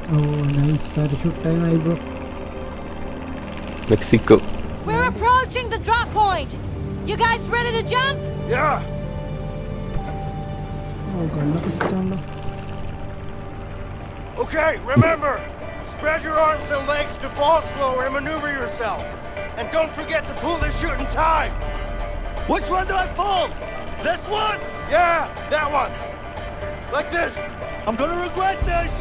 Oh, nice parachute time, bro. Mexico. We're approaching the drop point. You guys ready to jump? Yeah. Oh, gunnokke sittanda. Okay, remember, spread your arms and legs to fall slower and maneuver yourself. And don't forget to pull the chute in time. Which one do I pull? This one? Yeah, that one. Like this. I'm gonna regret this.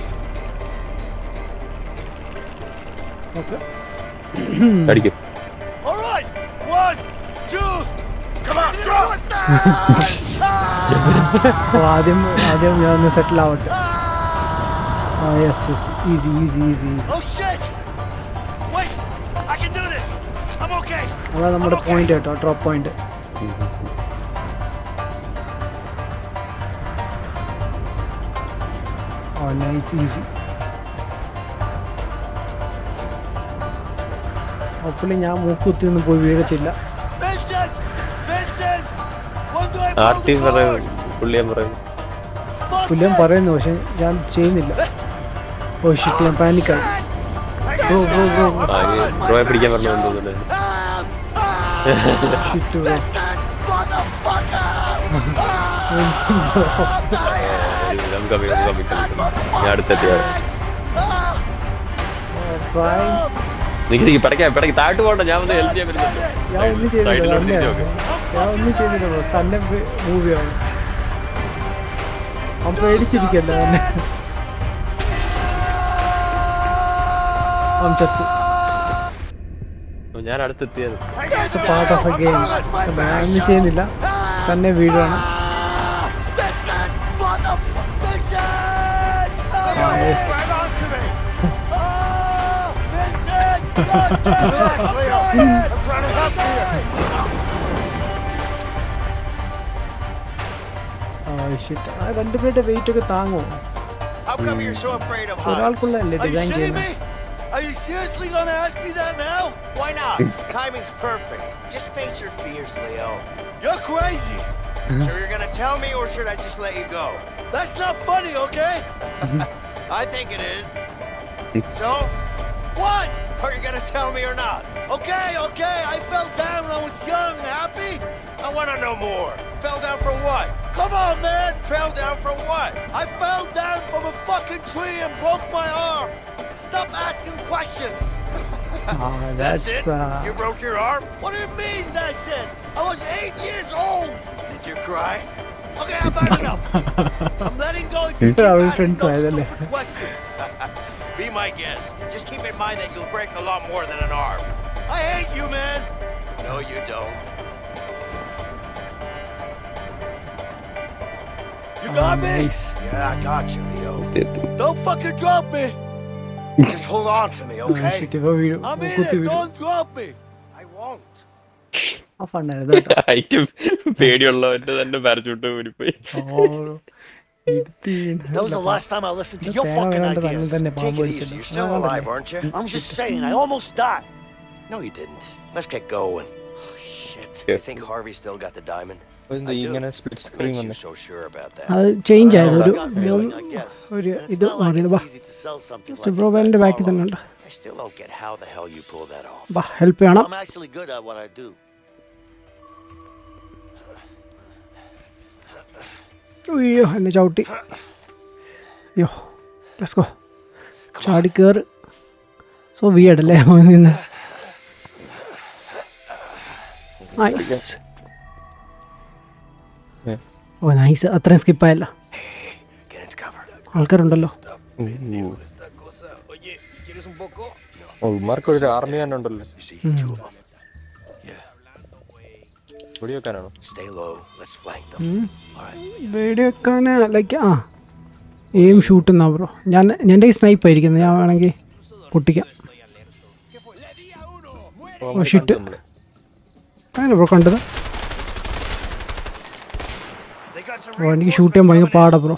Okay. അടിക്കും. All right, 1, 2, come on, go! Oh, ആദ്യം ഞാൻ ഒന്ന് സെറ്റിൽ ആവട്ടെ. Yes, easy. Oh shit! Wait, I can do this. I'm okay. അതാ നമ്മുടെ point കേട്ടോ, drop point. Oh, nice, easy. Hopefully ഞാൻ മൂക്കുത്തി ഒന്നും പോയി വീഴത്തില്ല. Vincent! When do I pull the ആർട്ടി cord? പറയുന്നു, പുള്ളിയാൻ പറയുന്നു. പുള്ളിയും പറയുന്നു, പക്ഷെ ഞാൻ ചെയ്യുന്നില്ല. ഓ ഷിറ്റ്, ഞാൻ പാനിക്കായി. ബ്രോ ബ്രോയെ പിടിക്കാൻ പറഞ്ഞു തോന്നുന്നുണ്ട്. Shit bro. ഞാൻ അടുത്തെത്തിയാണ്. പിടയ്ക്ക് താഴ്ത്തു പോകണ്ട, ഞാൻ ഒന്ന് ഹെൽപ്പ് ചെയ്യാൻ പറ്റുന്നുണ്ട്. ഞാൻ ഒന്നും ചെയ്തില്ല ബ്രോ, തന്നെ മൂവിയാണ്. അവൻ പേടിച്ചിരിക്കല്ല തന്നെ. അവൻ ചത്തു. ഞാൻ അടുത്തെത്തിയത്. Part of a game. ഞാൻ ഒന്നും ചെയ്യുന്നില്ല, തന്നെ വീഴാണ്. Yes. Grab onto me. Relax, Leo. I'm trying to help you. Shit, ആ രണ്ടുപേരുടെ വെയിറ്റ് ഒക്കെ താങ്ങോ? How come you're so afraid of heights? ഒരാൾക്കുള്ളതല്ലേ Are you ഡിസൈൻ shitting ചെയ്യുന്നത്? me? Are you seriously gonna ask me that now? Why not? Timing's perfect. Just face your fears, Leo. You're crazy. So you're gonna tell me, or should I just let you go? That's not funny, okay? I think it is. So, what? Are you gonna tell me or not? Okay. I fell down when I was young. Happy? I wanna know more. Fell down from what? Come on, man. Fell down from what? I fell down from a fucking tree and broke my arm. Stop asking questions. That's it? You broke your arm? What do you mean, that's it? I was 8 years old. Did you cry? Okay, I've had enough. I'm letting go if you keep Our asking friends those are there. stupid questions. Be my guest. Just keep in mind that you'll break a lot more than an arm. I hate you, man. No, you don't. You got me? Nice. Yeah, I got you, Leo. Don't fucking drop me. Just hold on to me, okay? Shit, ഇപ്പൊ വീഴും. I'm in കുത്തി it. വീഴും. Don't drop me. I won't. ആ ഫണ്ണായിരുന്നു കേട്ടോ. Item പേടിയുള്ളവന്റെ തന്നെ parachute ഊരിപ്പോയി. That was the last time I listened to your Pero fucking grande ideas. തന്നെ Take പാമ്പ് it വലിച്ചത്. easy. You're still alive, aren't you? I'm just saying, I almost died. No, you didn't. Let's get going. Oh, shit. Yeah. You think Harvey still got the diamond? ഇങ്ങനെ split screen Makes you വന്നെ. so sure about that. അത് change ആയത് ഒരു Gut feeling, I guess. ഒരു And it's ഇത് not like പറയുന്നത്. it's വാ, easy to sell something just like ബ്രോബാലിന്റെ that ബാക്കിൽ തന്നെ tomorrow. ഉണ്ട്. I still don't get how the hell you pull that off. വാ, ഹെൽപ്പ് ചെയ്യണം. I'm actually good at what I do. അയ്യോ, എന്നെ ചവിട്ടി. അയ്യോ, ലെറ്റ്സ് ഗോ. ചാടി കയറ്. സോ വിയർഡ് അല്ലേ നിന്ന്. നൈസ്. ഓ നൈസ്, അത്രയും സ്കിപ്പായല്ലോ. Get into cover. ആൾക്കാരുണ്ടല്ലോ. ഉമാർക്ക് ഒരു ആർമി തന്നെ ഉണ്ടല്ലോ. You see, two of them. Yeah. വെടിവെക്കാനാണോ? Stay low. Let's flank them. All right. Video വെക്കാൻ ലൈക്ക് എയിം ഷൂട്ട് എന്നാ ബ്രോ. എൻ്റെ ഈ സ്നൈപ്പ് ആയിരിക്കുന്നത്, ഞാൻ വേണമെങ്കിൽ പൊട്ടിക്കാം. ഓ ഷിറ്റ്, അങ്ങനെ ബ്രോ കണ്ടത്. ഓ എനിക്ക് ഷൂട്ട് ചെയ്യാൻ ഭയങ്കര പാടാ bro.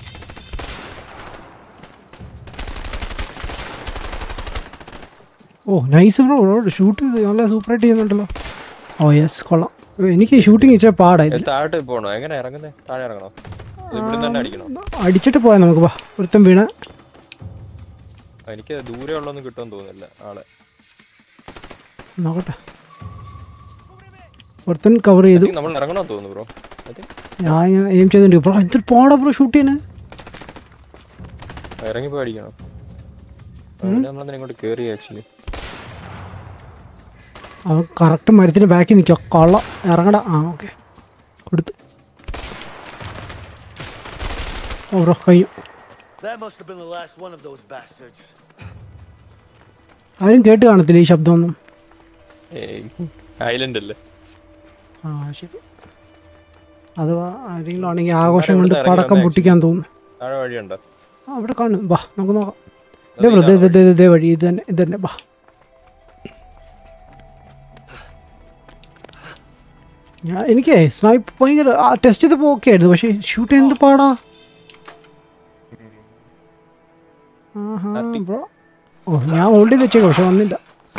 Oh nice bro, shoot നല്ല സൂപ്പറായിട്ട് ചെയ്യുന്നുണ്ടല്ലോ. ഓ യെസ്, കൊള്ളാം. എനിക്ക് ഷൂട്ടിങ് ഇച്ചിരി പാടായിരുന്നു. താഴോട്ട് പോകണോ? എങ്ങനെ ഇറങ്ങുന്നേ? താഴെ ഇറങ്ങണോ? ഇവിടെ തന്നെ അടിക്കണോ? അടിച്ചിട്ട് പോയാൽ നമുക്ക്. വാ, ഒരുത്തം വീണ്. എനിക്ക് ദൂരെ ഉള്ളൊന്നും കിട്ടുമെന്ന് തോന്നുന്നില്ല ആളെ. നോക്കട്ടെ. ഒരുത്തൻ കവർ ചെയ്തു. നമ്മൾ ഇറങ്ങണമെന്ന് തോന്നുന്നു ബ്രോ. ഞാൻ എയിം ചെയ്തിട്ടുണ്ട് ബ്രോ. എന്തൊരു പാടാ ബ്രോ ഷൂട്ട് ചെയ്യാൻ. ഇറങ്ങിപ്പോ അടിക്കണം. നമ്മളെന്തിനാ ഇങ്ങോട്ട് കേറി ആക്ച്വലി. അവൻ കറക്റ്റ് മരത്തിന് ബാക്കിൽ നിൽക്കുക. കൊള്ള ഇറങ്ങടാ. ആ ഓക്കെ കൊടുത്തു. ഓ ബ്രോ കഴിഞ്ഞു. That must have been the last one of those bastards. ആരും കേട്ട് കാണത്തില്ല ഈ ശബ്ദമൊന്നും. ഐലൻഡ് അല്ലേ. ആ ശരി. അഥവാ ആരെങ്കിലും ആണെങ്കിൽ ആഘോഷം കൊണ്ട് പടക്കം പൊട്ടിക്കാൻ തോന്നുന്നു. താഴെ വഴിയുണ്ടോ? ആ അവിടെ കാണും. ബാ നമുക്ക് നോക്കാം. ഇതേ ബ്രോ ഇതേ വഴി. ഇത് തന്നെ ബാ. എനിക്ക് സ്നൈപ്പ് ഭയങ്കര ടെസ്റ്റ് ചെയ്തപ്പോൾ ഓക്കെ ആയിരുന്നു. പക്ഷേ ഷൂട്ട് എന്ത് പാടാ. ബ്രോ ഓ ഞാൻ ഹോൾഡ് ചെയ്ത് വെച്ചേക്കാം. പക്ഷെ വന്നില്ല.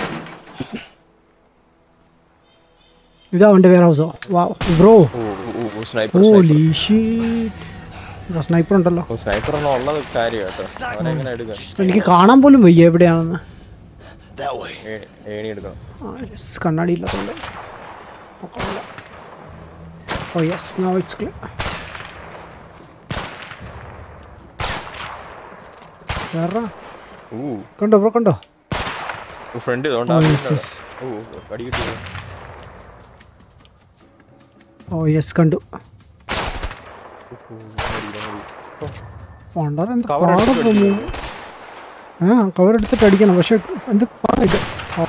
ഇതാ അവൻ്റെ വെയർ ഹൗസോ. വാ ബ്രോ. ഹോലി ഷീറ്റ്. സ്നൈപ്പർ ഉണ്ടല്ലോ. എനിക്ക് കാണാൻ പോലും വയ്യ എവിടെയാണെന്ന്. കണ്ണാടി ഇല്ലാത്തതുകൊണ്ട്. Oh yes, now it's clear. Where? കണ്ടോ ബ്രോ കണ്ടോ? ഫ്രണ്ട് ഓ യെസ് കണ്ടു. കവർ എടുത്തിട്ട് അടിക്കണം. പക്ഷെ എന്ത് പാടില്ല.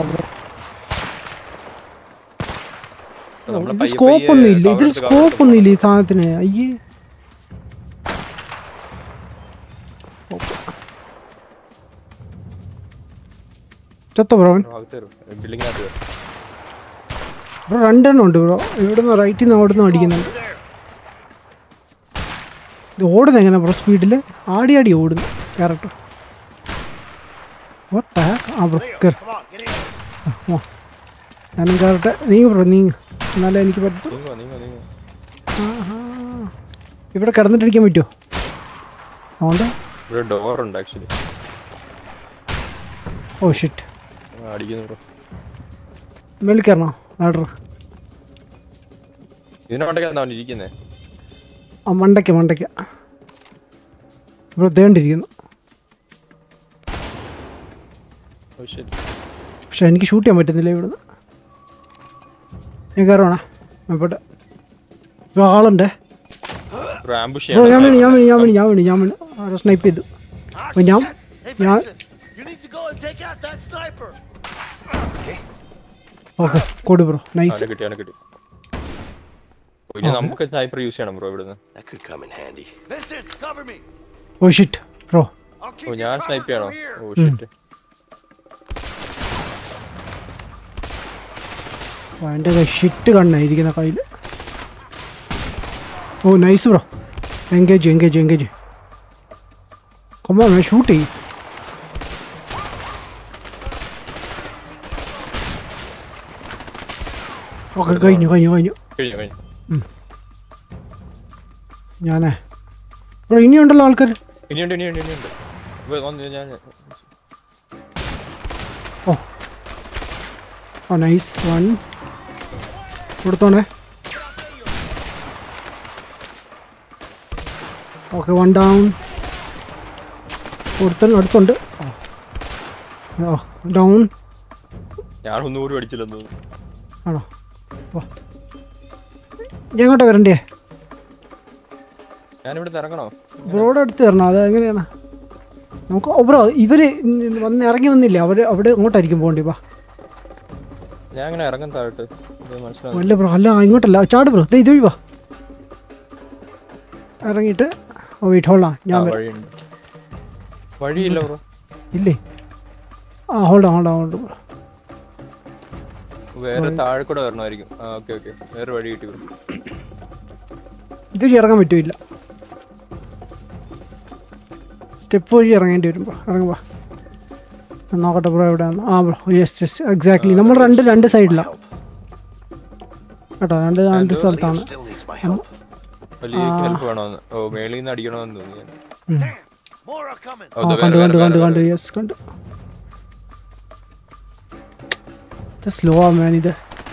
സ്കോപ്പ് ഒന്നും ഇല്ല. ഇതിൽ സ്കോപ്പ് ഒന്നും ഇല്ല ഈ സാധനത്തിന്. അയ്യേ ചത്ത ബ്രോ. ബ്രോ രണ്ടെണ്ണം ഉണ്ട് ബ്രോ. ഇവിടുന്ന് റൈറ്റിൽ നിന്ന് അവിടെ നിന്ന് അടിക്കുന്നുണ്ട്. ഇത് ഓടുന്നത് എങ്ങനെ ബ്രോ? സ്പീഡിൽ ആടി ഓടുന്നു ക്യാരക്ടർ. ആ ബ്രോ കയറി. ഞാനും കയറട്ടെ. നീങ്ങ ബ്രോ നീങ്ങ. എന്നാലേ എനിക്ക് പറ്റും. ഇവിടെ കിടന്നിട്ടടിക്കാൻ പറ്റുമോ? അതുകൊണ്ട് ഓ ഷിറ്റ്. മേളിൽ കയറണോ ലാഡർ? ആ മണ്ടയ്ക്ക ഇവിടെ ദേണ്ടിരിക്കുന്നു. പക്ഷെ എനിക്ക് ഷൂട്ട് ചെയ്യാൻ പറ്റുന്നില്ല ഇവിടുന്ന്. ഞാൻ കയറുവാണേ. പോട്ടെ. ആളുണ്ടേ. ഞാൻ വീണു. സ്നൈപ്പ് ചെയ്തു. അപ്പോൾ ഞാൻ ഓക്കെ കൊടു ബ്രോ. നൈസ്. നമുക്ക് സ്നൈപ്പർ യൂസ് ചെയ്യണം ബ്രോ ഇവിടുന്ന്. Oh shit bro. ഞാൻ സ്നൈപ്പ് ചെയ്യണോ? Oh shit. എൻ്റെ ഷിറ്റ് കണ്ണായിരിക്കുന്ന കയ്യിൽ. Oh nice bro. Engage combo shoot ചെയ്യും. ഓക്കെ കഴിഞ്ഞു. ഞാനേ ബ്രോ ഇനിയുണ്ടല്ലോ ആൾക്കാർ. ഇനിയുണ്ട്. ഓ നൈസ് വൺ കൊടുത്തോണേ. Okay one down. കൊടുത്തൻ അടുത്തുണ്ട്. ഡൗൺ. ഞാൻ ഒന്നുകൂടി അടിച്ചില്ലെന്ന് ആണോ? ഞാൻ എങ്ങോട്ടാ വരണ്ടേ? ഞാനിവിടെ ഇറങ്ങണോ? ബ്രോയുടെ അടുത്ത് തരണോ? അത് എങ്ങനെയാണ് നമുക്ക്? ബ്രോ ഇവർ ഇറങ്ങി വന്നില്ലേ? അവിടെ അങ്ങോട്ടായിരിക്കും പോകണ്ടേ? വാ ഞാൻ അങ്ങനെ ഇറങ്ങാൻ താഴോട്ട്. അല്ല ബ്രോ അല്ല ഇങ്ങോട്ടല്ല. ചാട് ബ്രോ. ഇത് വഴി വാ. ഇറങ്ങിയിട്ട് ഓ വെയിറ്റ് ഹോൾഡാ. ഞാൻ വഴിയില്ല ബ്രോ. ഇല്ലേ? ആ ഹോൾഡ് ബ്രോ. വേറെ താഴെ കൂടെ വരണമായിരിക്കും. ഓക്കെ വേറെ വഴി കിട്ടി ബ്രോ. ഇതുവഴി ഇറങ്ങാൻ പറ്റൂല. സ്റ്റെപ്പ് വഴി ഇറങ്ങേണ്ടി വരും ബ്രോ. ഇറങ്ങുവാ. നോക്കട്ടെ ബ്രോ എവിടെയാണ്? ആ ബ്രോ യെസ് എക്സാക്ട്ലി. നമ്മൾ രണ്ട് സൈഡിലാണ് കേട്ടോ. രണ്ട് സ്ഥലത്താണ്. More are coming. Oh, the കണ്ടു യെസ് കണ്ടു. ഇത് സ്ലോ ആ മാൻ ഇത്.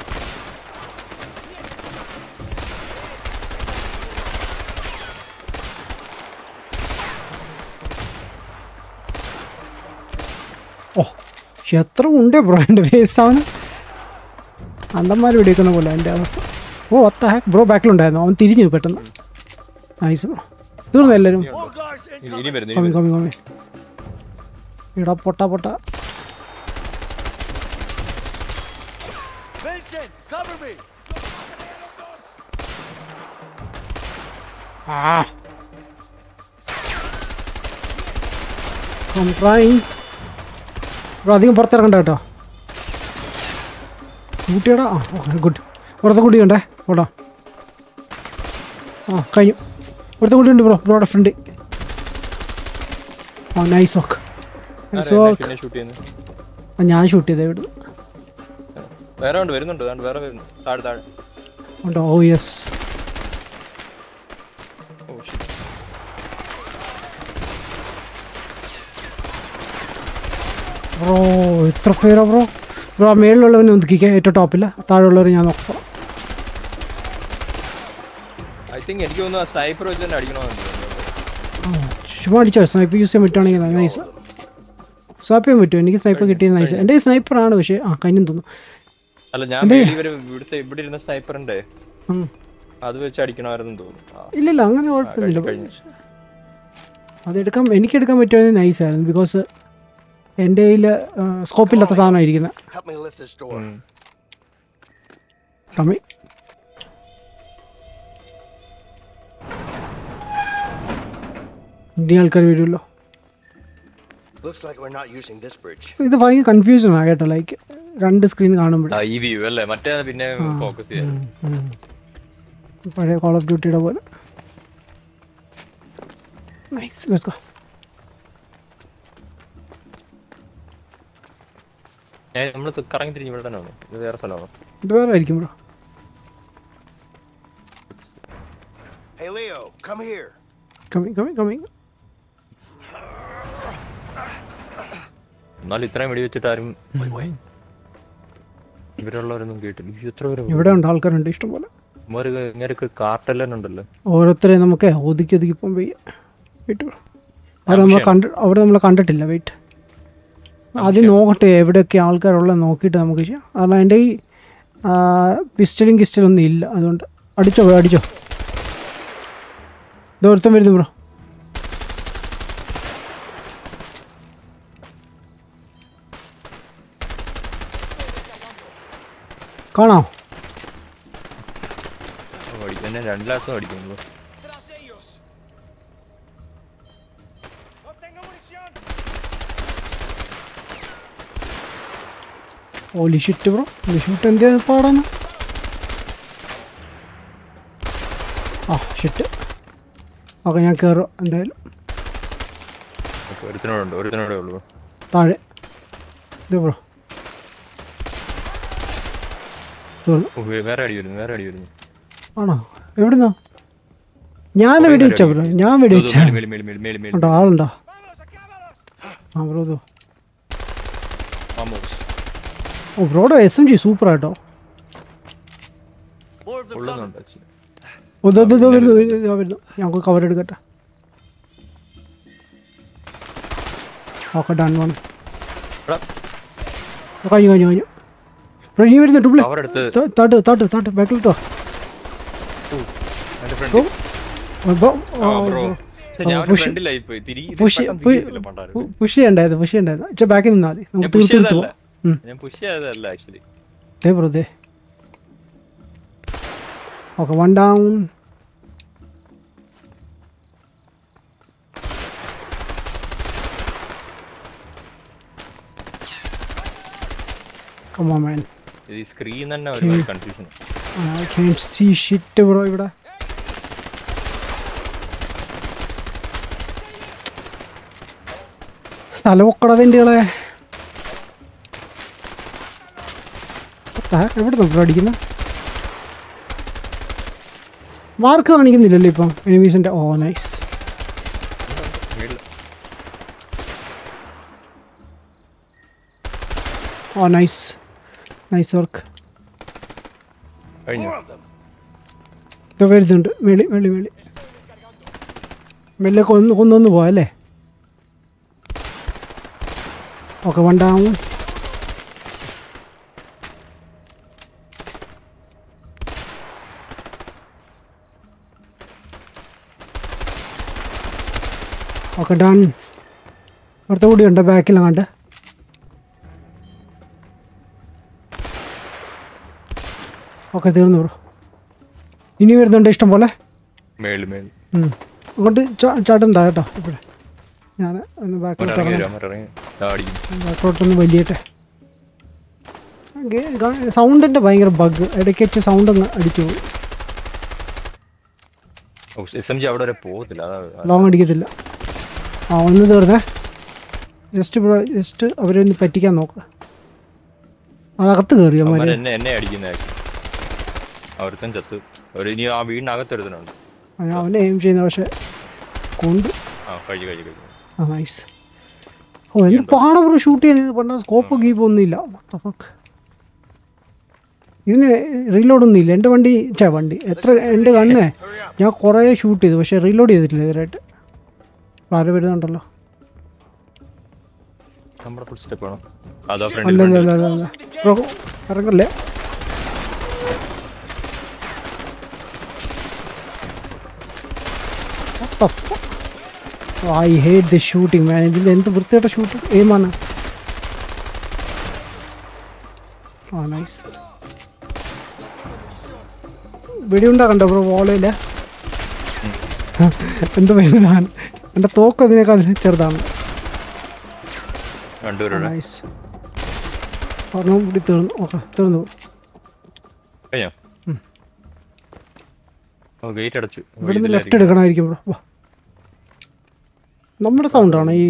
ഓ എത്ര ഉണ്ടേ ബ്രോ എൻ്റെ വേസ്റ്റ് ആണ്. അണ്ടന്മാർ വെടിവെക്കുന്ന പോലെ എൻ്റെ അവസ്ഥ. ഓ ഒത്ത ഹാക്ക് ബ്രോ ബാക്കിലുണ്ടായിരുന്നു. അവൻ തിരിഞ്ഞു പെട്ടെന്ന്. Nice bro. തീർന്നു എല്ലാവരും. More guards ഇനി incoming. വരുന്നു. ഇടാ പൊട്ട. Vincent, cover me. അധികം പുറത്തിറങ്ങണ്ട കേട്ടോ. കൂട്ടിയടാ. ഗുഡ്. പുറത്തെ കൂട്ടി ഉണ്ടേ ഓടാ. കഴിഞ്ഞു. പുറത്തെ കൂട്ടി ഉണ്ട് ബ്രോയുടെ ഫ്രണ്ട്. Nice work. ഞാൻ ഷൂട്ട് ചെയ്തേ ഇവിടുന്ന്. വേറെ വരുന്നുണ്ട്. വേറെ വരുന്നു. താഴെ ഉണ്ടോ? ഓ യെസ്. ബ്രോ എത്ര പേരാ ബ്രോ. ബ്രോ ആ മേളിലുള്ളവനെ ഒതുക്കിക്കുക. ഏറ്റവും ടോപ്പില്ല. താഴെയുള്ളവർ ഞാൻ നോക്കാം. ഐ തിങ്ക് എനിക്ക് തോന്നുന്നു സ്നൈപ്പർ വെച്ച് തന്നെ അടിക്കണമെന്ന്. ചുമ്മാ അടിച്ചോ. സ്നൈപ്പർ യൂസ് ചെയ്യാൻ പറ്റുവാണെങ്കിൽ നൈസ്. സ്വാപ്പ് ചെയ്യാൻ പറ്റുമോ? എനിക്ക് സ്നൈപ്പർ കിട്ടിയത് നൈസ്. എൻ്റെ സ്നൈപ്പറാണ് പക്ഷേ കഴിഞ്ഞെന്ന് തോന്നുന്നു. അല്ല ഞാൻ ഇവിടെ ഇരുന്ന സ്നൈപ്പറിന്റെ അത് വെച്ച് അടിക്കണമായിരുന്നു തോന്നുന്നു. ഇല്ലില്ല അങ്ങനെ കുഴപ്പമൊന്നുമില്ല. എനിക്കെടുക്കാൻ പറ്റുമായിരുന്നു നൈസായിരുന്നു. ബിക്കോസ് എൻ്റെ കയ്യിൽ സ്കോപ്പില്ലാത്ത സാധനമായിരിക്കുന്നത്. Help me lift this door. കമ്മി. ഇനി ആൾക്കാർ വരുമല്ലോ. Looks like we're not using this bridge. ഇത് ഭയങ്കര കൺഫ്യൂഷൻ ആണ് കേട്ടോ. ലൈക്ക് രണ്ട് സ്ക്രീൻ കാണുമ്പോൾ ഈ വ്യൂ അല്ലേ മറ്റേ പിന്നെ ഫോക്കസ് ചെയ്യാൻ പഴയ കോൾ ഓഫ് ഡ്യൂട്ടിയുടെ പോലെ. നൈസ്. Let's go. നമ്മൾ കറങ്ങി തിരിഞ്ഞ് ഇവിടെ തന്നെ വന്നു. ഇത് വേറെ സ്ഥലമാണോ? ഇത് വേറെ ആയിരിക്കും bro. Hey Leo, come here. Coming. എന്നാലും ഇത്രയും വെടി വെച്ചിട്ട് ആരും ഇവരുള്ളവരൊന്നും കേട്ടില്ല. എത്ര പേര് ഇവിടെ ഉണ്ട്, ആൾക്കാരുണ്ട് ഇഷ്ടം പോലെ. ഇങ്ങനെ കാർട്ടെല്ലാം ഉണ്ടല്ലോ. ഓരോരുത്തരെ നമുക്ക് ഒതുക്കി ഇപ്പം വെയിറ്റ്. അവിടെ നമ്മളെ കണ്ടിട്ടില്ല. വെയിറ്റ് ആദ്യം നോക്കട്ടെ എവിടെയൊക്കെ ആൾക്കാരുള്ളത് നോക്കിയിട്ട് നമുക്ക് ചെയ്യാം. കാരണം എൻ്റെ ഈ പിസ്റ്റലും ഇല്ല. അതുകൊണ്ട് അടിച്ചോ. ഇതൊരുത്തം വരുന്നു ബ്രോ. കാണാം. 2 ലാക്സും അടിക്കുന്നു. ഓലി ഷിറ്റ് ബ്രോ. ഷിറ്റ് എന്ത് പാടാണ്. ഷിറ്റ്. ഓക്കെ ഞാൻ കയറും എന്തായാലും. ഒരുത്തനോടെ ഉള്ളൂ താഴെ. ഇത് ബ്രോ വേറെ അടി വരുന്നു. ആണോ? എവിടുന്നോ? ഞാൻ വെടിവെച്ച ബ്രോ. ഞാൻ വെടിവെച്ച ആളുണ്ടോ? ബ്രോ. ഓ ബ്രോയുടെ SMG സൂപ്പർ ആട്ടോ. വരുന്നു. ഞങ്ങൾക്ക് കവർ എടുക്കട്ടെ. Okay done. വൺ കഴിഞ്ഞു. ഇനി വരുന്നു. ഡുപ്ലേ താട്ട് ബാക്കിലിട്ടോ. പുഷ് ചെയ്യണ്ടായിരുന്നു. ബാക്കിൽ നിന്നാ മതി. നമുക്ക് തീർത്തു പോവാം. Okay one down. Come on man. ഈ സ്ക്രീൻ തന്നെ ഒരുപാട് confusion. I can't see shit bro ഇവിടെ. സ്ഥലമൊക്കടതിൻ്റെകളെ എവിടെ നോക്കി അടിക്കുന്ന മാർക്ക് കാണിക്കുന്നില്ലല്ലോ ഇപ്പം എനിമീസിൻ്റെ. Oh nice. Oh nice nice work. കഴിഞ്ഞു. More of them. ഇപ്പോൾ വരുന്നുണ്ട്. വെളി വെളി വെളി മെല്ലെ കൊന്നൊന്ന് പോവാ അല്ലേ? ഓക്കെ വണ്ടാവും. Okay done. അടുത്ത കൂടി ഉണ്ട് ബാക്കിലാണ്ട്. ഓക്കെ തീർന്നു ബ്രോ. ഇനി വരുന്നുണ്ട് ഇഷ്ടം പോലെ. മേളിൽ മേളിൽ അങ്ങോട്ട് ചാട്ടണ്ട കേട്ടോ. ഇവിടെ ഞാൻ ഒന്ന് ഇറങ്ങി വരും. ഇറങ്ങി അടിക്കും. ബാക്കോട്ടൊന്ന് വലിയട്ടെ. സൗണ്ടിൻ്റെ ഭയങ്കര ബഗ്. ഇടയ്ക്ക് സൗണ്ട് ഒന്ന് അടിച്ചു പോകും. SMG അവിടെ വരെ പോകത്തില്ല. അതാ ലോങ് അടിക്കത്തില്ല. ആ ഒന്ന് തീർന്നേ. ജസ്റ്റ് അവരെ ഒന്ന് പറ്റിക്കാൻ നോക്കുക. അതകത്ത് കയറി അവന്മാർ. എന്നെ അടിക്കുന്ന ഒരുത്തൻ ചത്ത്. ഇനി ആ വീടിനകത്ത് ഒരുത്തനുണ്ട്. അവനെ എയിം ചെയ്യുന്ന പക്ഷെ കൊണ്ട്. ആ നൈസ്. ഓ എന്ത് പാട ബ്രോ ഷൂട്ട് ചെയ്യാൻ. പണ്ട സ്കോപ്പ് ഗീപ്പ് ഒന്നുമില്ല. ഇതിന് റീലോഡൊന്നും ഇല്ല. എൻ്റെ വണ്ടി എത്ര എൻ്റെ കണ്ണേ ഞാൻ കുറേ ഷൂട്ട് ചെയ്തു പക്ഷേ റീലോഡ് ചെയ്തിട്ടില്ല ഇതുവരായിട്ട്. ആര് വരുന്നുണ്ടല്ലോ. അല്ല ബ്രോ ഇറങ്ങല്ലേ. I hate the shooting man. ഇതിൽ എന്ത് വൃത്തിയായിട്ട ഷൂട്ടിങ് എയിമാണ്. ആ നൈസ്. വെടിയുണ്ടാക്കണ്ട ബ്രോ വോളയില്ല. എന്ത് വലുതാണ്. എൻ്റെ തോക്ക് അതിനേക്കാൾ ചെറുതാണ്. നൈസ്. ഒരെണ്ണം കൂടി തീർന്നു. ഓക്കെ തീർന്നു. ഇവിടുന്ന് ലെഫ്റ്റ് എടുക്കണമായിരിക്കും ബ്രോ. വാ നമ്മുടെ സൗണ്ടാണ് ഈ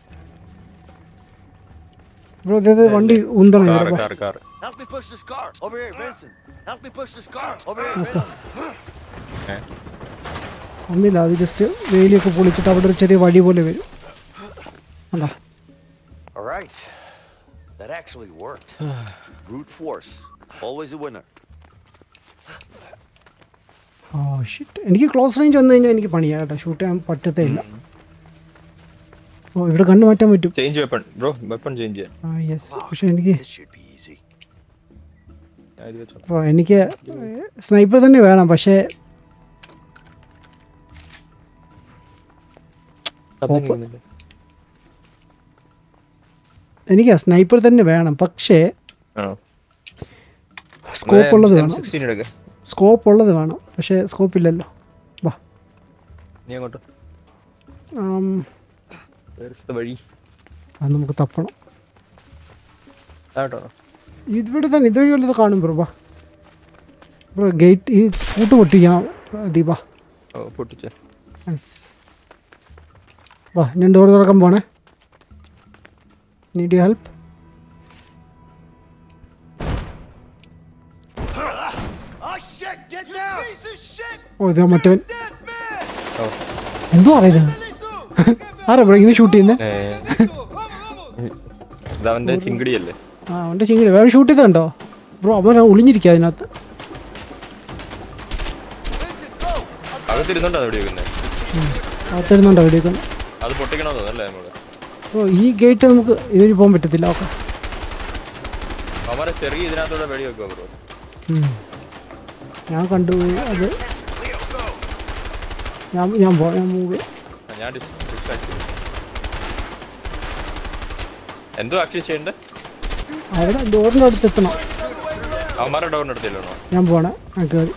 ബ്രോ. ഇതേ വണ്ടി ഉന്തണം. Help me push this car over here, Vincent. Help me push this car over here, Vincent. ഒന്നില്ല. അത് ജസ്റ്റ് വേലിയൊക്കെ പൊളിച്ചിട്ട് അവിടെ ഒരു ചെറിയ വഴി പോലെ വരും. അതാ. All right. That actually worked. Brute force. Always a winner. Oh shit. എനിക്ക് ക്ലോസ് റേഞ്ച് വന്നു കഴിഞ്ഞാൽ എനിക്ക് പണിയാണ് കേട്ടോ. ഷൂട്ട് ചെയ്യാൻ പറ്റത്തേ ഇല്ല. ഓ ഇവിടെ കണ്ണ് മാറ്റാൻ പറ്റും. Change weapon bro. Weapon change ചെയ്യാൻ. ആ യെസ്. പക്ഷെ എനിക്ക് Wow. എനിക്ക് സ്നൈപ്പർ തന്നെ വേണം. പക്ഷേ എനിക്ക് സ്നൈപ്പർ തന്നെ വേണം. പക്ഷേ സ്കോപ്പ് ഉള്ളത് വേണം. സ്കോപ്പ് ഉള്ളത് വേണം. പക്ഷേ സ്കോപ്പ് ഇല്ലല്ലോ. വാ അത് നമുക്ക് തപ്പണം. ഇവിടെ തന്നെ ഇതുവഴി വല്ലത് കാണും ബ്രോ. വാ ബ്രോ ഗേറ്റ് ഈ കൂട്ട് പൊട്ടിക്കണം ദീപ. വാ ഞാൻ ഡോർ തുറക്കാൻ പോണേ. Need you help? ഓ ഇതാ മറ്റവൻ. എന്തോ അറിയുന്നത്. ആരാ ബ്രോ ഇങ്ങനെ ഷൂട്ട് ചെയ്യുന്നത്? അവന്റെ ചിങ്കിടിയല്ലേ? ആ അവൻ്റെ ചിങ്കിടി. വേറെ ഷൂട്ട് ചെയ്തോ ബ്രോ? അവൻ ഒളിഞ്ഞിരിക്കുക അതിനകത്ത്. അകത്തിരുന്നുണ്ടോ വെടിവെക്കുന്നത്? ഓ ഈ ഗേറ്റ് നമുക്ക് ഇതിന് പോകാൻ പറ്റത്തില്ല. ഓക്കെ ഞാൻ കണ്ടു അത്. ഞാൻ മൂവ്. എന്തോ ആക്ച്വലി ചെയ്യണ്ടേ? അവിടെ ഡോറിൻ്റെ അടുത്ത് എത്തണം. ഞാൻ പോണേ. ഞാൻ കയറി.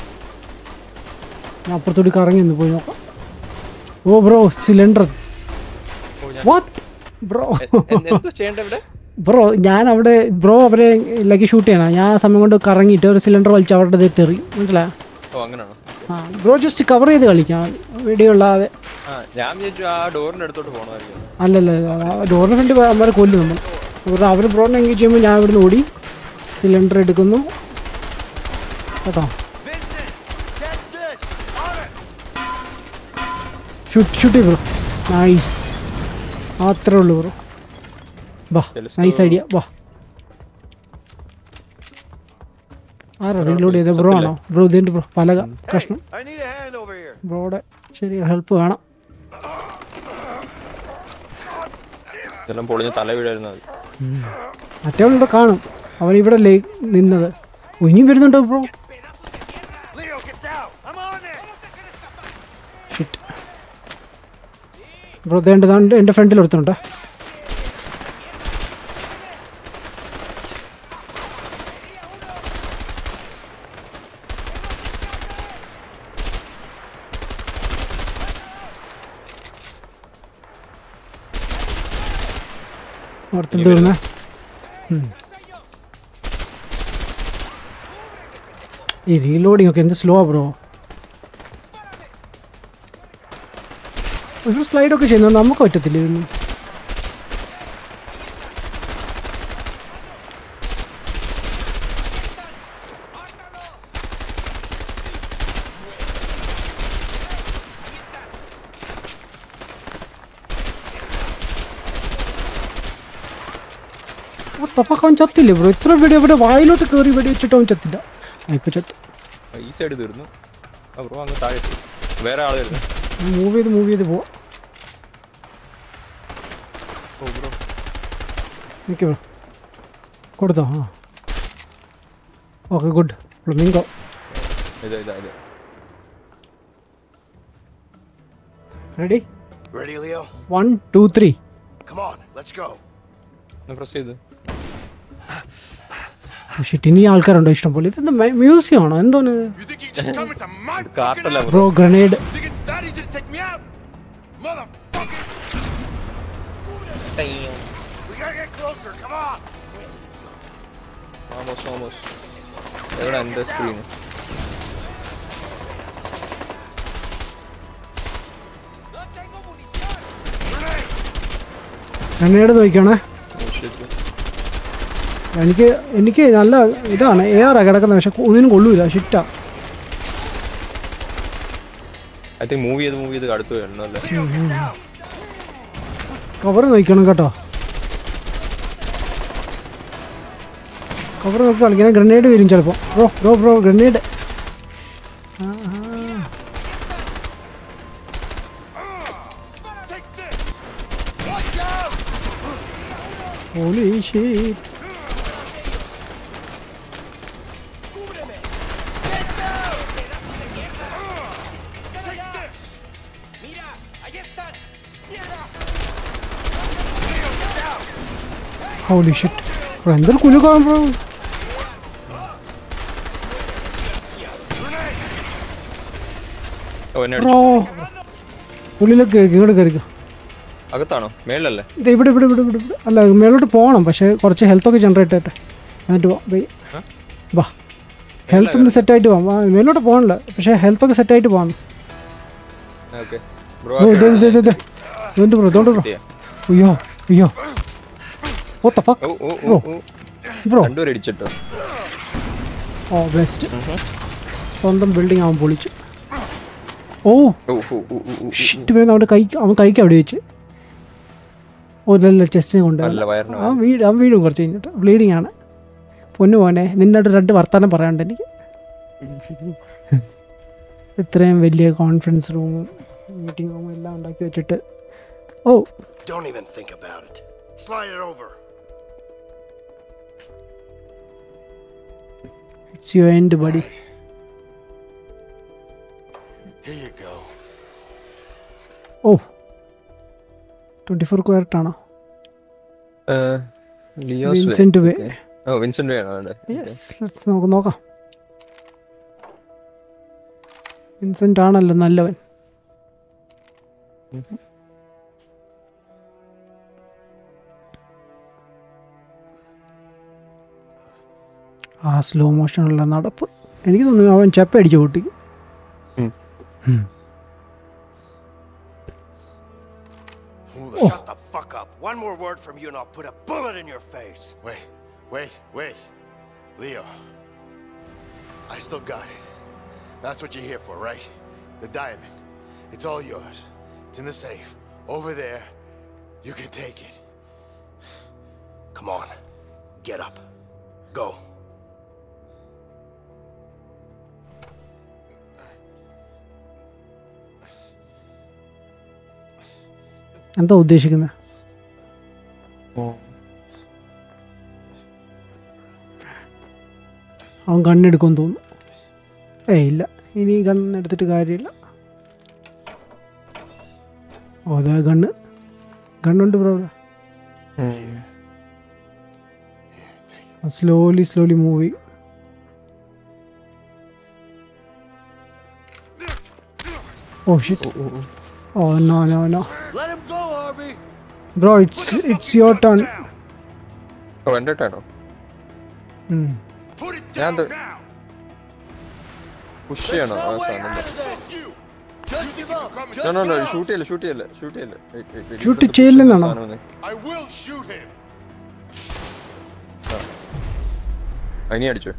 ഞാൻ അപ്പുറത്തോട്ട് കറങ്ങി ഒന്ന് പോയി നോക്കാം. Oh bro cylinder. What bro? Bro ഞാൻ അവിടെ ബ്രോ അവരെ ലക്കി ഷൂട്ട് ചെയ്യണം. ഞാൻ ആ സമയം കൊണ്ട് കറങ്ങിയിട്ട് ഒരു സിലിണ്ടർ വലിച്ച് അവരുടെ തെറി. മനസ്സിലായോ? ആ ബ്രോ ജസ്റ്റ് കവർ ചെയ്ത് കളിക്കാം വെടിയുള്ളാതെ. അല്ലല്ല ഡോറിന് ഫ്രണ്ട് അവന്മാരെ കൊല്ലും നമ്മൾ. അവർ ബ്രോനെ എൻഗേജ് ചെയ്യുമ്പോൾ ഞാൻ ഇവിടുന്ന് ഓടി സിലിണ്ടർ എടുക്കുന്നു കേട്ടോ. Shoot bro. നൈസ്. അത്രേ ഉള്ളൂ ബ്രോ. വാ നൈസ് ഐഡിയ. വാ ആരാ റീലോഡ് ചെയ്തത്? ബ്രോ ആണോ? ബ്രോ ഇതിൻ്റെ ബ്രോ പലക കഷ്ണം I need a hand over here. ബ്രോയുടെ ശരി ഹെൽപ്പ് വേണം. ഇതെല്ലാം പൊളിഞ്ഞ് തല വീഴായിരുന്നു അത്. മറ്റേവളിവിടെ കാണും. അവൻ ഇവിടെ നിന്നത്. ഇനിയും വരുന്നുണ്ടോ bro? Leo, get down! I'm on it! Shit bro ദേണ്ടതാണ്ട് എൻ്റെ ഫ്രണ്ടിൽ എടുത്തുണ്ടോ? ഓർത്തും തീർന്നേ. ഈ റീലോഡിങ് ഒക്കെ എന്ത് സ്ലോ ആ ബ്രോ. ഒരു സ്ലൈഡൊക്കെ ചെയ്യുന്നത് നമുക്ക് പറ്റത്തില്ല ഇതൊന്നും. അവൻ ചത്തില്ലേ ബ്രോ? ഇത്ര വെടി അവിടെ വായിലോട്ട് കയറി വെടി വെച്ചിട്ട് അവൻ ചത്തില്ല. ഇപ്പൊ ചത്തു. ഈ സൈഡ് തീർന്നു. ബ്രോ അങ്ങ് താഴെ വേറെ ആൾ വരുന്നു. മൂവ് ചെയ്ത് പോവാ. നിൽക്ക് ബ്രോ. കൊടുത്തോ? ആ ഓക്കെ ഗുഡ്. ഫ്ലമിംഗോ ഇതാ ready? Ready, Leo? 1 2 3. Come on, let's go. Press ചെയ്ത് ഇനി ആൾക്കാരുണ്ടോ ഇഷ്ടം പോലെ? ഇതെന്താ മ്യൂസിയം ആണോ എന്തോന്ന്? You think you just come into my കാർട്ടല്ല bro grenade. You think it's that easy to take me out? Motherfuckers! We gotta get closer, come on! Almost എവിടെ എൻ്റെ സ്ക്രീന്? ഗ്രനേഡ് നോക്കിയാണേ. എനിക്ക് നല്ല ഇതാണ് AR കിടക്കുന്നത്. പക്ഷെ ഒന്നിനും കൊള്ളൂല. ഷിറ്റാ. ഐ തിങ്ക് മൂവ് ചെയ്ത് അടുത്ത് വരണം അല്ലേ? കവർ നോക്കണം കേട്ടോ. കവർ നോക്കി കളിക്കാൻ ഗ്രനേഡ് വരും ചിലപ്പോൾ. Bro grenade. Holy shit. Holy shit. Bro, എന്തൊരു കുലുക്കാണ് ബ്രോ. ബ്രോ ഉള്ളിലൊക്കെ ഇങ്ങോട്ട് കയറിക്കോ. അകത്താണോ മേളിലല്ലേ? ഇത് ഇവിടെ അല്ല മേലോട്ട് പോകണം. പക്ഷേ കുറച്ച് ഹെൽത്തൊക്കെ ജനറേറ്റ് ആയിട്ട് എന്നിട്ട് വാ. ഹെൽത്ത് ഒന്ന് സെറ്റായിട്ട് പോവാം. മേലോട്ട് പോകണില്ല പക്ഷേ ഹെൽത്തൊക്കെ സെറ്റായിട്ട് പോകാം. ബ്രോ അയ്യോ what the fuck bro കണ്ടുവരടിച്ചിട്ടോ. Oh best. സ്വന്തം ബിൽഡിംഗ് അവൻ പൊളിച്ചു. ഓ ഷിറ്റ് വേണം. അവൻ കൈക്ക് അവിടെ വെച്ച് ഒരല്ല ചെസ്റ്റിനെ കൊണ്ട് അവൻ വീടും കുറച്ച് കഴിഞ്ഞിട്ട് ബ്ലീഡിങ് ആണ്. പൊന്നു പോനെ നിന്നോട് 2 വർത്താനം പറയാണ്ട് എനിക്ക്. ഇത്രയും വലിയ കോൺഫറൻസ് റൂമും മീറ്റിംഗ് റൂമും എല്ലാം ഉണ്ടാക്കി വെച്ചിട്ട്. ഓ Don't even think about it. Slide it over. It's your end, buddy. Here you go. Oh. 24 ക്വാർട്ട് ആണോ? വിൻസെന്റ് വേ. വിൻസെന്റ് വേ ആണോ? യെസ് ലെറ്റ്സ് നോക്കാം. വിൻസെന്റ് ആണല്ലോ നല്ലവൻ. ആ സ്ലോ മോഷനുള്ള നടപ്പ് എനിക്ക് തോന്നുന്നു അവൻ ചെപ്പ അടിച്ചു പൊട്ടി. Shut the fuck up. One more word from you and I'll put a bullet in your face. Wait. Leo. I still got it. That's what you're here for, right? The diamond. It's all yours. It's in the safe. Over there. You can take it. Come on. Get up. Go. എന്താ ഉദ്ദേശിക്കുന്നത്? അവൻ കണ്ണെടുക്കുമെന്ന് തോന്നുന്നു. ഇല്ല, ഇനി കണ്ണെടുത്തിട്ട് കാര്യമില്ല. Oh അതാ ഗണ്ണുണ്ട് bro. Slowly move. Oh shit. Oh no. Let him go, Harvey. Bro, it's your turn. Oh, എൻ്റെ ടേണോ? Put it down now. Push ചെയ്യണോ ആ സാധനം? Just give up. No, shoot ചെയ്യല്ലേ. ഷൂട്ട് ചെയ്യില്ലെന്നാണോ? I will shoot him. ഇനി അടിച്ചോ?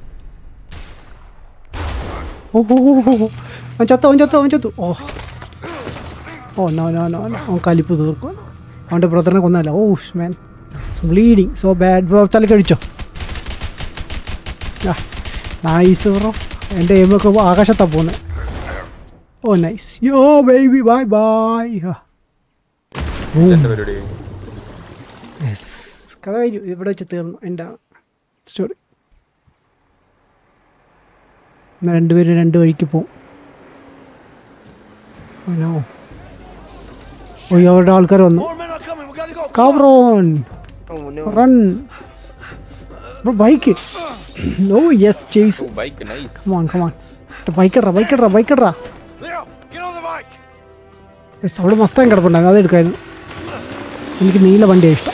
ഓ അവൻ ചത്തു. ഓ നോ അവൻ കലിപ്പ് തീർക്കും. അവൻ്റെ ബ്രദറിനെ കൊന്നല്ല. Oh man bleeding so bad. Bro തലക്കടിച്ചോ? Nice bro. എൻ്റെ എയിമൊക്കെ ആകാശത്താണ് പോകുന്നത്. Oh nice. Yo baby bye yes. കഥ കഴിഞ്ഞു. ഇവിടെ വെച്ച് തീർന്നു എൻ്റെ സ്റ്റോറി. എന്നാൽ രണ്ടുപേരും രണ്ട് വഴിക്ക് പോവും. അവരുടെ ആൾക്കാർ വന്നു. Cover on run bro. Bike. Oh yes chase. Come on ബൈക്കിടറാ. അവിടെ മസ്താൻ കിടപ്പുണ്ടായിരുന്നു, അത് എടുക്കായിരുന്നു. എനിക്ക് നീല വണ്ടിയാണ് ഇഷ്ടം.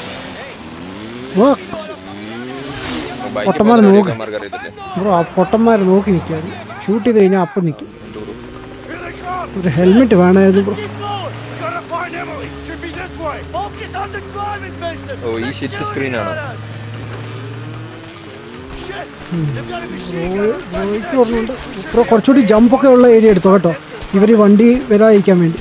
പൊട്ടന്മാർ നോക്കി ബ്രോ. ആ പൊട്ടന്മാർ നോക്കി നിൽക്കുമായിരുന്നു. ഷൂട്ട് ചെയ്ത് കഴിഞ്ഞാൽ അപ്പം നിൽക്കും. ഒരു ഹെൽമെറ്റ് വേണമായിരുന്നു ബ്രോ. ഓ ഈ ഷിറ്റ് സ്ക്രീനാണോ? ബ്രോ കുറച്ചുകൂടി ജമ്പൊക്കെ ഉള്ള ഏരിയ എടുത്തോ കേട്ടോ, ഇവർ വണ്ടി വരാതിരിക്കാൻ വേണ്ടി.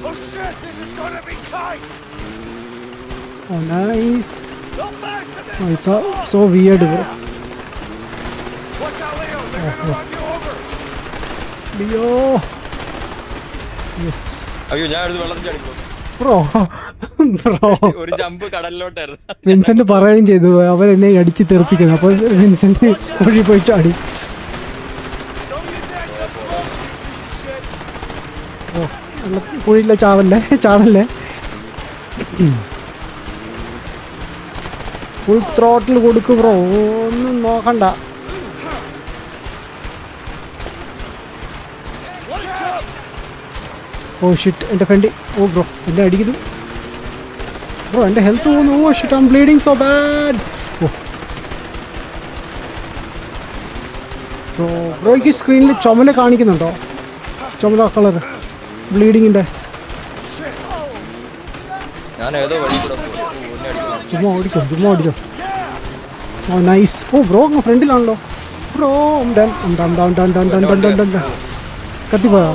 Oh nice. Oh, it's so weird bro. Leo. Yes. അയ്യോ ഞാൻ അടുത്ത് വെള്ളത്തിൽ ചാടിപ്പോ. ബ്രോ ഒരു ജമ്പ് കടലിലോട്ടായിരുന്നു. വിൻസെന്റ് പറയുകയും ചെയ്തു അവൻ എന്നെ അടിച്ച് തെറിപ്പിക്കുന്നു. അപ്പോൾ വിൻസെന്റ് കുഴി പോയി ചാടി. കുഴിയില്ല, ചാവല്ലേ. ഫുൾ ത്രോട്ടിൽ കൊടുക്കും ബ്രോ, ഒന്നും നോക്കണ്ട. ഓ ഷിറ്റ്, എൻ്റെ ഫ്രണ്ട്. ഓ ബ്രോ എന്നെ അടിക്കുന്നു ബ്രോ, എൻ്റെ ഹെൽത്ത് പോകുന്നു. Oh shit, I am bleeding so bad. Oh bro, ബ്രോയ്ക്ക് സ്ക്രീനിൽ ചുമല കാണിക്കുന്നുണ്ടോ? ചുമല കളർ ബ്ലീഡിങ്ങിൻ്റെ. ചുമ്മാ ഓടിച്ചോ. ഓ നൈസ്. ഓ ബ്രോ അങ്ങ് ഫ്രണ്ടിലാണല്ലോ ബ്രോ. കത്തിപ്പോയാ?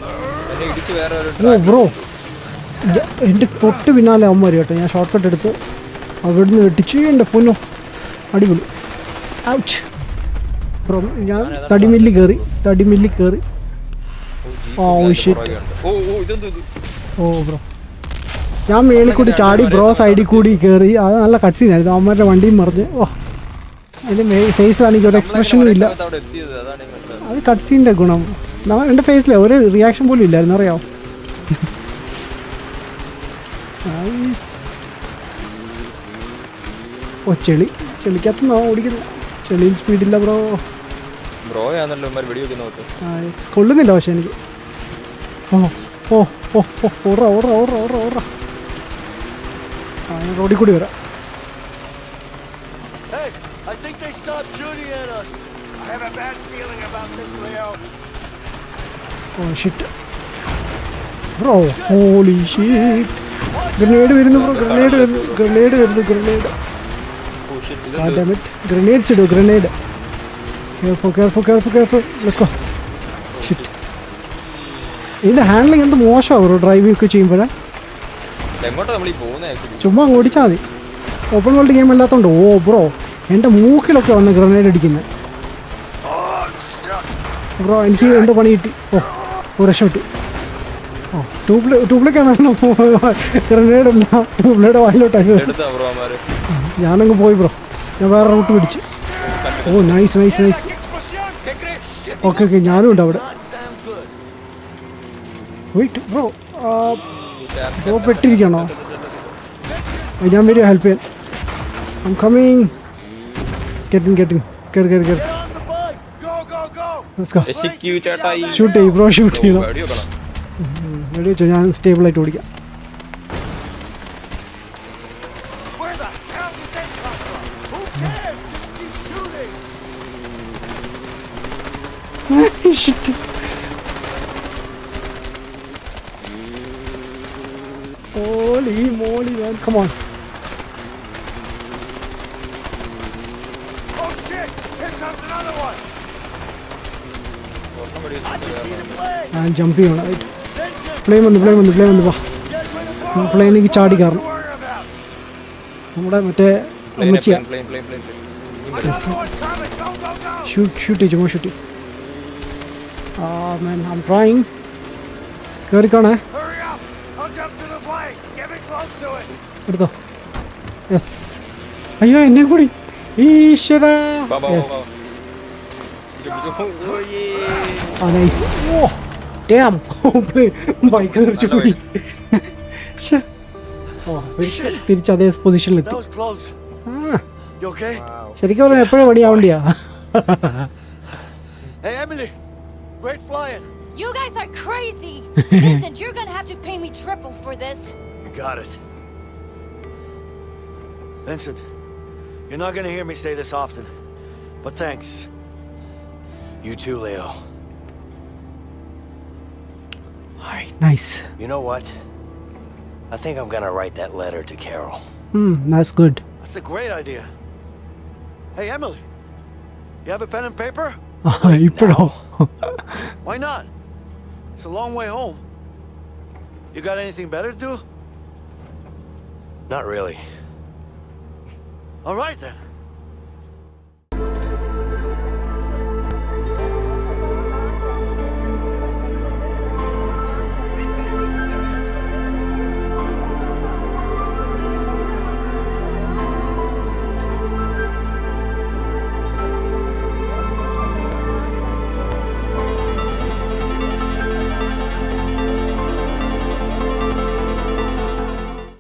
ഓ ബ്രോ എൻ്റെ തൊട്ട് പിന്നാലെ അമ്മ വരും കേട്ടോ. ഞാൻ ഷോർട്ട് കട്ട് എടുത്ത് അവിടുന്ന് വെട്ടിച്ച് എൻ്റെ പൊന്നോ അടിപൊളി. ഔച്ച് ബ്രോ, ഞാൻ തടിമില്ലി കയറി. Oh shit. ഓ ബ്രോ ഞാൻ മേളിൽ കൂടി ചാടി, ബ്രോ സൈഡിൽ കൂടി കയറി. അത് നല്ല കട്സീനായിരുന്നു. അവന്മാരുടെ വണ്ടിയും മറിഞ്ഞ്. ഓ അതിൻ്റെ ഫേസിലാണെങ്കിൽ ഒരു എക്സ്പ്രഷനും ഇല്ല. അത് കട്സീൻ്റെ ഗുണം. എൻ്റെ ഫേസിൽ ഒരു റിയാക്ഷൻ പോലും ഇല്ലായിരുന്നു, അറിയാമോ? ഓ ചെളിക്കകത്ത് ഓടിക്കുന്നു. ചെളിയിൽ സ്പീഡില്ല ബ്രോ. കൊള്ളുന്നില്ല പക്ഷെ എനിക്ക്. ഓറ റോഡിൽ കൂടി വരാം. I think they stopped shooting at us. I have a bad feeling about this, Leo. Oh shit. Bro, holy shit. Grenade വരുന്നു ബ്രോ, ഗ്രനേഡ് വരുന്നു. Ah damn it. Grenades ഇടൂ, grenade. Careful. Let's go. Shit. ഇതിൻ്റെ handling എന്ത് മോശമാണ് bro driving ഒക്കെ ചെയ്യുമ്പോഴേ. ചുമ്മാ ഓടിച്ചാൽ മതി. ഓപ്പൺ വേൾഡ് ഗെയിം അല്ലാത്തതുകൊണ്ട്. ഓ ബ്രോ എൻ്റെ മൂക്കിലൊക്കെ വന്ന് ഗ്രനേഡ് അടിക്കുന്നത് ബ്രോ. എനിക്ക് എൻ്റെ പണി കിട്ടി. ഓ രക്ഷപ്പെട്ടു. ട്യൂബിലേക്കാണല്ലോ ഗ്രനേഡ് അല്ല ട്യൂബിലേടെ വായിലോട്ടാക്കി എടുത്താ ബ്രോ അവന്മാര്. ഞാനങ്ങ് പോയി ബ്രോ. ഞാൻ വേറെ റൂട്ട് പിടിച്ചു. Oh nice nice nice. Okay ഞാനും ഉണ്ട് അവിടെ. വെയിറ്റ് ബ്രോ ബ്രോ പെട്ടിരിക്കണോ? ഞാൻ വരിക ഹെൽപ്പ് ചെയ്യാൻ. I am coming. കേറി കേറി. രക്ഷിക്കൂ ചേട്ടായി. ഷൂട്ട് ചെയ്യും ബ്രോ ഷൂട്ട് ചെയ്യണം. വെടി വെക്കണം. വെടി വെച്ചോ ഞാൻ സ്റ്റേബിളായിട്ട് ഓടിക്കാം. Where the hell did they come from? Who cares? Just keep shooting. Shit. Holy moly man, come on. Oh shit! Here comes another one. ഒരെണ്ണം വെടി വെച്ചിട്ട് ഞാൻ ജമ്പ് ചെയ്യണം. റൈറ്റ് പ്ലെയിൻ വന്നു വാ. പ്ലെയിനിലേക്ക് ചാടി കയറണം. Worry about. നമ്മുടെ മറ്റേ അമ്മച്ചിയാ. Plane. Another one coming. Go. Shoot ചെയ്യും ഷൂട്ട് ചെയ്യും. Man, I'm trying. കയറിക്കോണേ. Hurry up! I'll jump to the plane. Get me close to it. എടുത്തോ. യെസ്. അയ്യോ എന്നെ കൂടി. ഈശ്വര. വാ. യെസ്. ഓയേ. നൈസ്. Oh damn. ബൈക്ക് തെറിച്ചു പോയി. തിരിച്ച് അതേ പൊസിഷനിലെത്തി. That was close. You okay? ശരിക്കും പറഞ്ഞാൽ എപ്പോഴും പണിയാവണ്ടിയാ. Hey Emily, great flying. You guys are crazy! Vincent, you're gonna have to pay me triple for this. You got it. Vincent, you're not gonna hear me say this often, but thanks. You too, Leo. Nice. You know what? I think I'm gonna write that letter to Carol. That's good. That's a great idea. Hey Emily, you have a pen and paper? ഇപ്പോഴോ? Why not? It's a long way home. You got anything better to do? Not really. All right then.